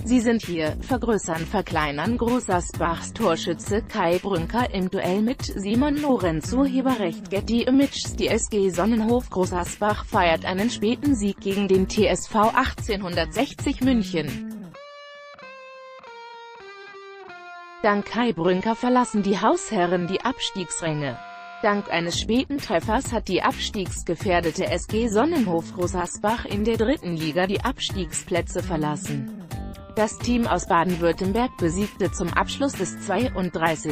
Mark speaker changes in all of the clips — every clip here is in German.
Speaker 1: Sie sind hier, vergrößern, verkleinern. Großasbachs Torschütze Kai Brünker im Duell mit Simon Lorenz. Urheberrecht Getty Images. Die SG Sonnenhof Großasbach feiert einen späten Sieg gegen den TSV 1860 München. Dank Kai Brünker verlassen die Hausherren die Abstiegsränge. Dank eines späten Treffers hat die abstiegsgefährdete SG Sonnenhof Großasbach in der 3. Liga die Abstiegsplätze verlassen. Das Team aus Baden-Württemberg besiegte zum Abschluss des 32.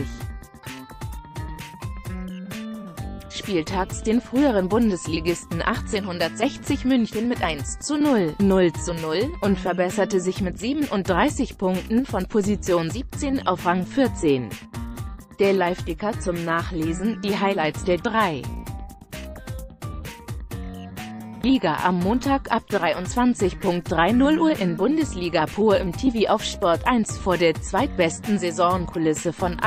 Speaker 1: Spieltags den früheren Bundesligisten 1860 München mit 1:0, 0:0 und verbesserte sich mit 37 Punkten von Position 17 auf Rang 14. Der Live-Ticker zum Nachlesen, die Highlights der 3. Liga am Montag ab 23:30 Uhr in Bundesliga pur im TV auf Sport 1 vor der zweitbesten Saisonkulisse von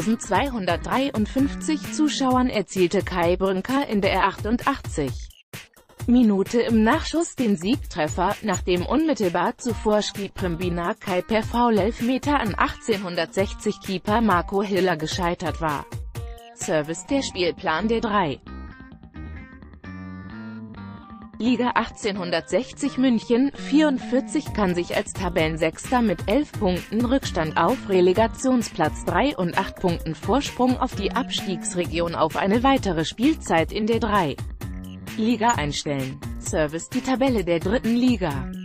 Speaker 1: 8.253 Zuschauern erzielte Kai Brünker in der 88. Minute im Nachschuss den Siegtreffer, nachdem unmittelbar zuvor Primbina Kai per Foul-Elfmeter an 1860-Keeper Marco Hiller gescheitert war. Service der Spielplan der 3. Liga 1860 München, 44 kann sich als Tabellensechster mit 11 Punkten Rückstand auf Relegationsplatz 3 und 8 Punkten Vorsprung auf die Abstiegsregion auf eine weitere Spielzeit in der 3. Liga einstellen. Service die Tabelle der 3. Liga.